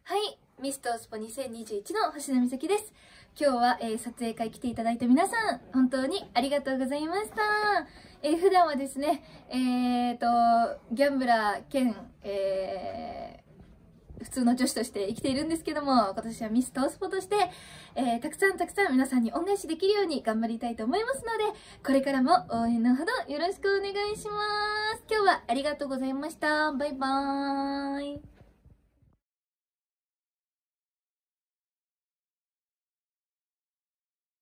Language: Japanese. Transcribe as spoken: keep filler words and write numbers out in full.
はい、ミストスポにせんにじゅういちの星野美咲です。今日は、えー、撮影会来ていただいた皆さん、本当にありがとうございました。えー、普段はですね、えーと、ギャンブラー兼、えー、普通の女子として生きているんですけども、今年はミストスポとして、えー、たくさんたくさん皆さんに恩返しできるように頑張りたいと思いますので、これからも応援のほどよろしくお願いします。今日はありがとうございました。バイバーイ。